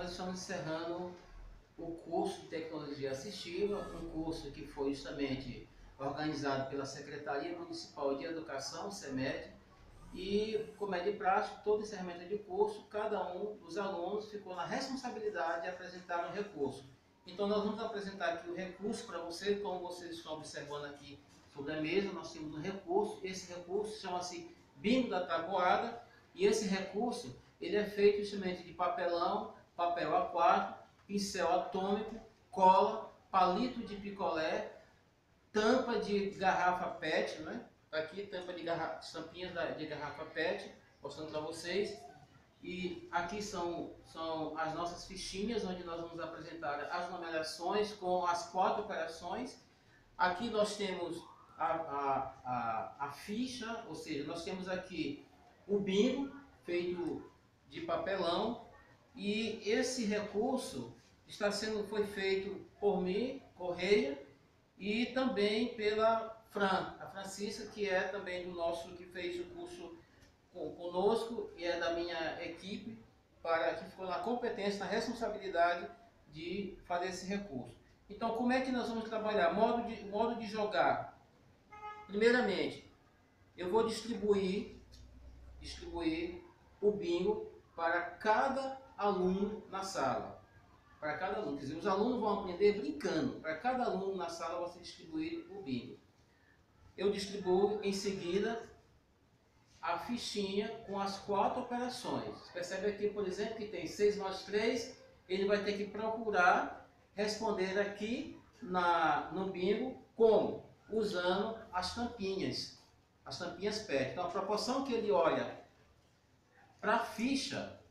nós estamos encerrando o curso de Tecnologia Assistiva, um curso que foi justamente organizado pela Secretaria Municipal de Educação, SEMED, e, como é de praxe, todo encerramento de curso, cada um dos alunos ficou na responsabilidade de apresentar um recurso. Então, nós vamos apresentar aqui o recurso para vocês, como vocês estão observando aqui sobre a mesa, nós temos um recurso. Esse recurso chama-se Bingo da Tabuada, e esse recurso ele é feito justamente de papelão, papel A4, pincel atômico, cola, palito de picolé, tampa de garrafa PET, né? Tá aqui tampa de tampinhas de garrafa PET, mostrando para vocês. E aqui são as nossas fichinhas, onde nós vamos apresentar as numerações com as 4 operações. Aqui nós temos a ficha, ou seja, nós temos aqui o bingo feito de papelão, e esse recurso foi feito por mim, Correia, e também pela a Francisca, que é também do nosso, que fez o curso conosco e é da minha equipe, que ficou na competência, na responsabilidade de fazer esse recurso. Então, como é que nós vamos trabalhar? Modo de jogar. Primeiramente, eu vou distribuir o bingo para cada aluno na sala. Para cada aluno, quer dizer, os alunos vão aprender brincando. Para cada aluno na sala vai ser distribuído o bingo. Eu distribuo em seguida a fichinha com as 4 operações. Você percebe aqui, por exemplo, que tem 6 mais 3, ele vai ter que procurar responder aqui no bingo como? Usando as tampinhas PET. Então a proporção que ele olha para a ficha,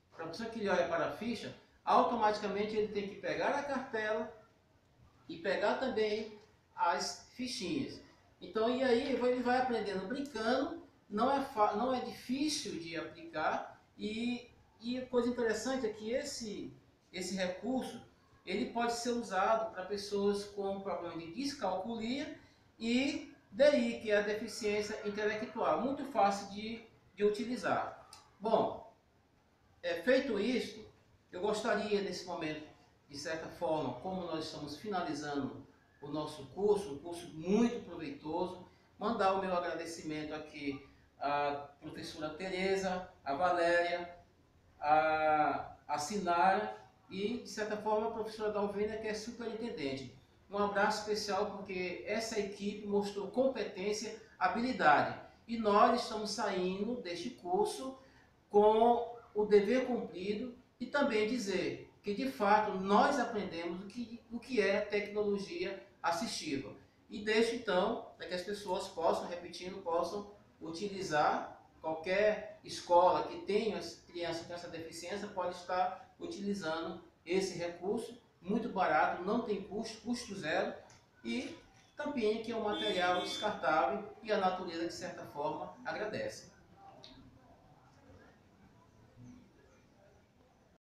automaticamente ele tem que pegar a cartela e pegar também as fichinhas. Então, e aí ele vai aprendendo brincando, não é difícil de aplicar, e coisa interessante é que esse recurso ele pode ser usado para pessoas com problema de descalculia e DI, que é a deficiência intelectual, muito fácil de utilizar. Bom, feito isto, eu gostaria nesse momento, de certa forma, como nós estamos finalizando o nosso curso, um curso muito proveitoso, mandar o meu agradecimento aqui à professora Tereza, à Valéria, à Sinara e, de certa forma, a professora Dalvina, que é superintendente. Um abraço especial porque essa equipe mostrou competência, habilidade. E nós estamos saindo deste curso com o dever cumprido e também dizer que, de fato, nós aprendemos o que é tecnologia assistiva. E deixo, então, para que as pessoas possam utilizar. Qualquer escola que tenha criança com essa deficiência pode estar utilizando esse recurso, muito barato, não tem custo zero, e tampinha, que é um material descartável e a natureza, de certa forma, agradece.